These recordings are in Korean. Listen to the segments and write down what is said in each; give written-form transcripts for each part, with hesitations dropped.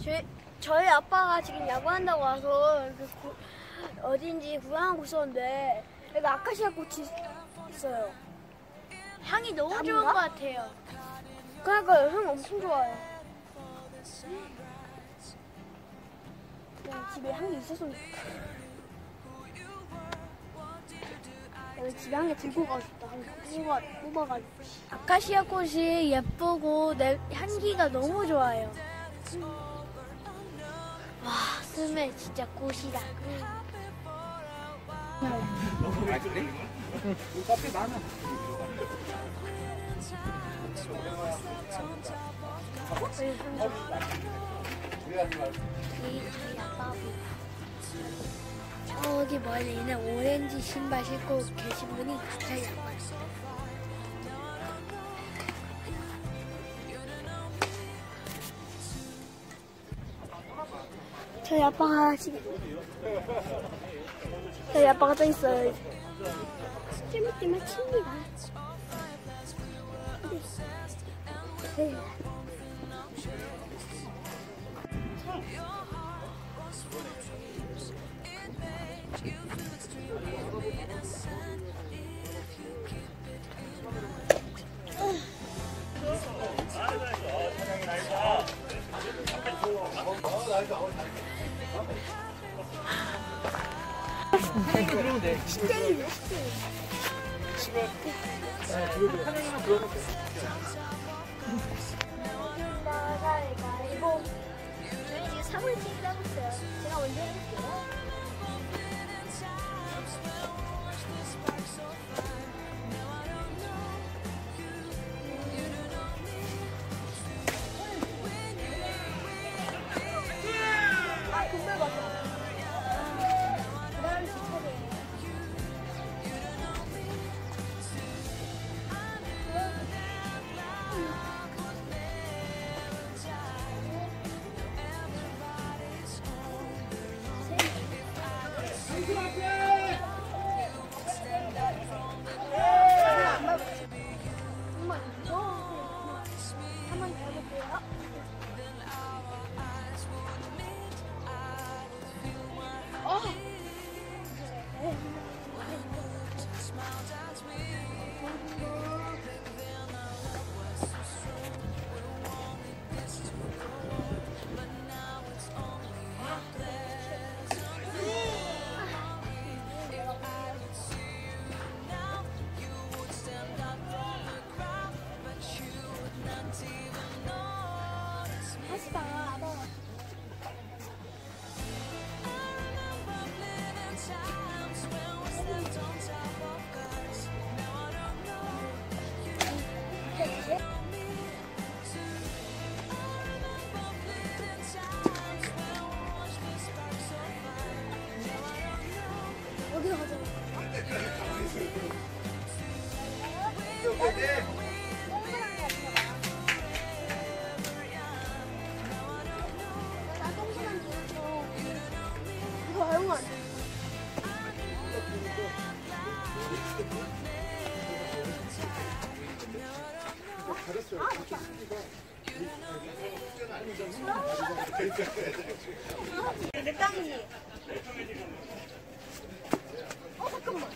저희 아빠가 지금 야구한다고 와서 어딘지 구경하고 있었는데 여기 아카시아 꽃이 있어요. 향이 너무 좋은 것 같아요. 그러니까 향 엄청 좋아요. 그냥 집에 향이 있었으면 좋겠다. 집에 한 개 들고 가고 싶다. 뽑아가지고. 아카시아 꽃이 예쁘고 향기가 너무 좋아요. 와, 스멜 진짜 꽃이다. 아, 그래? 커피 많아. 저희 아빠 저기 멀리는 오렌지 신발 신고 계신 분이 저희 아빠입니다. 저희 아빠가 또 있어요. 찜찜한 칩니다. 네. 사장님이 들어오면 돼. 식쟁이네. 사장님은 들어오면 돼. 가위바위보. 저희 지금 3월치기 하고 있어요. 제가 먼저 해볼게요. 아, 금발 맞아. 그다음 주차례. 한번 더 해볼게요. 어디로 가자. 나 똥그만 줘. 이거 알고 안 돼. 내 땅이지. 잠깐만.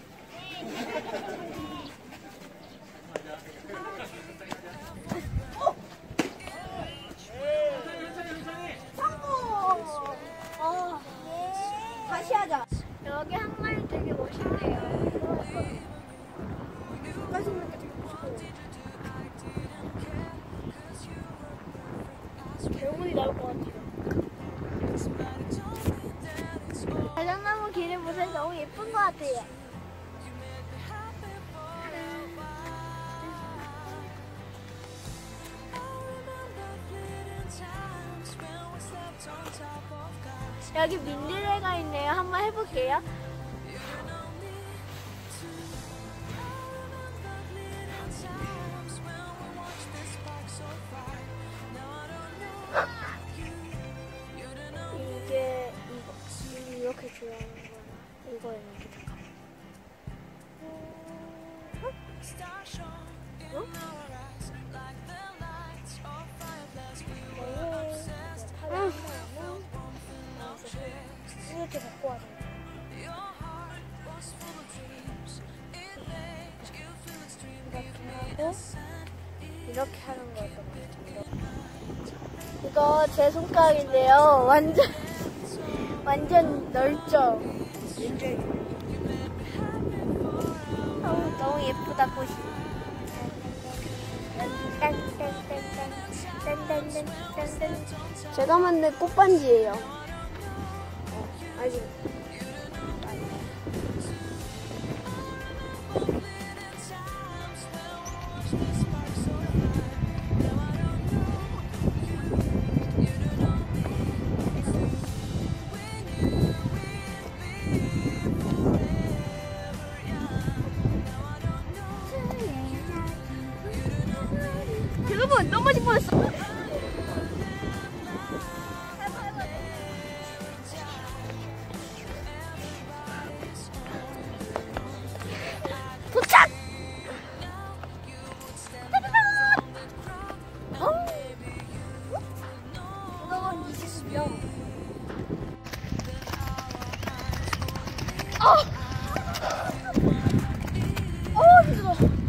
다시 하자. 여기 항만이 되게 멋있네요. 가까이서 보니까 되게 멋있고. 대문이 나올 것 같아요. 자작나무 길을 보세요. 너무 예쁜 것 같아요. 여기 민들레가 있네요. 한번 해볼게요. 이렇게 좋아하는 거야. 이거에 이렇게 잠깐만. 응? 이렇게 먹고 와서. 이렇게 하고 이렇게 하는 거였던 것 같아요. 이거 제 손가락인데요. 완전 넓죠. 너무 예쁘다 꽃이. 제가 만든 꽃반지예요. 아직. 여러분 넘어질 뻔했어. 도착. 이건 20명. 힘들어.